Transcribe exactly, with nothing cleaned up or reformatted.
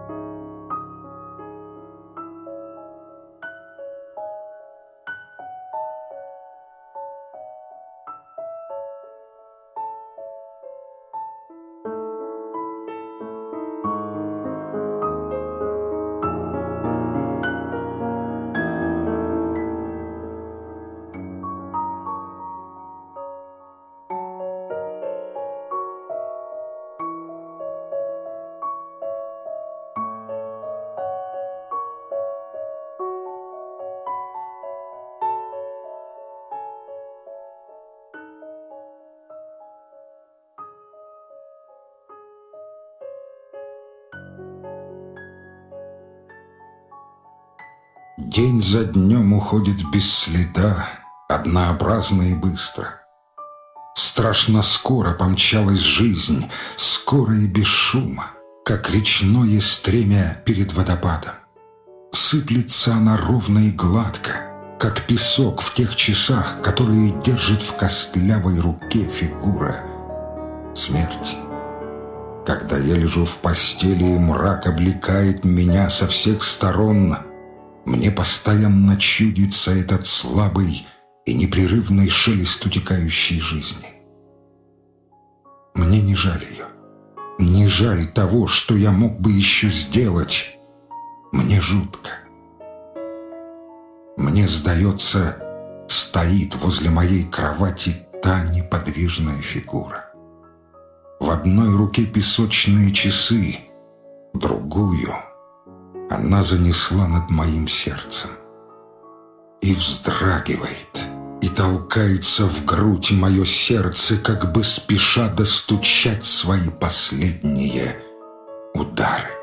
День за днем уходит без следа, однообразно и быстро. Страшно скоро помчалась жизнь, скоро и без шума, как речное стремя перед водопадом. Сыплется она ровно и гладко, как песок в тех часах, которые держит в костлявой руке фигура смерти. Когда я лежу в постели, и мрак облекает меня со всех сторон, мне постоянно чудится этот слабый и непрерывный шелест утекающей жизни. Мне не жаль ее, не жаль того, что я мог бы еще сделать. Мне жутко. Мне, сдается, стоит возле моей кровати та неподвижная фигура. В одной руке песочные часы, другую она занесла над моим сердцем и вздрагивает, и толкается в грудь мое сердце, как бы спеша достучать свои последние удары.